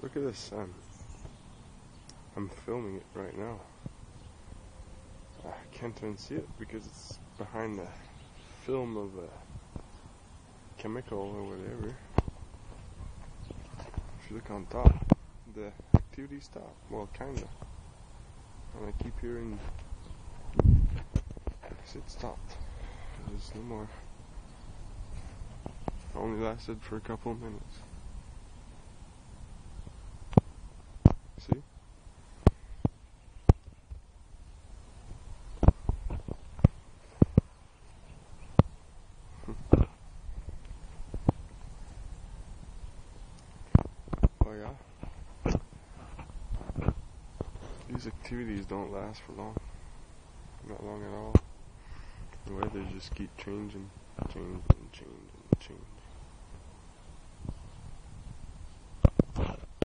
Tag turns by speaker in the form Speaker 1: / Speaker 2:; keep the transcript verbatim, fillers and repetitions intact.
Speaker 1: Look at the sun. I'm filming it right now. I can't even see it because it's behind the film of a chemical or whatever. If you look on top, the activity stopped. Well, kinda. And I keep hearing it stopped. There's no more. It only lasted for a couple of minutes. See? Oh yeah. These activities don't last for long. Not long at all. The weather just keep changing, changing.